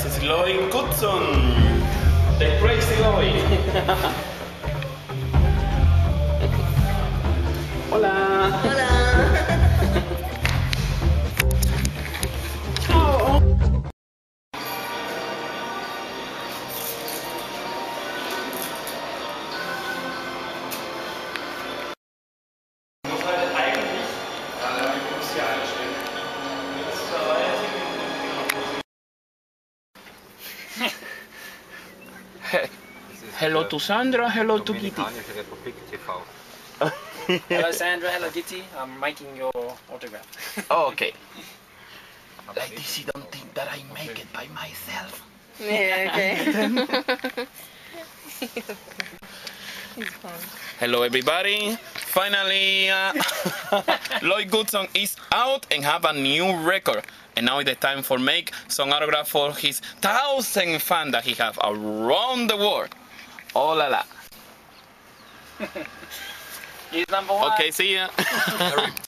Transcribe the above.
is Lloyd Godson, the crazy Lloyd. Hola. Hola. Ciao. Hello to Sandra, hello to Kitty. Hello Sandra, hello Kitty. I'm making your autograph. Oh, okay. Like this, you don't think that I make it by myself. Yeah, okay. Hello everybody. Finally, Lloyd Godson is out and have a new record. And now it's the time for make some autograph for his 1,000 fans that he have around the world. Oh la la. He's number one. Okay, see ya.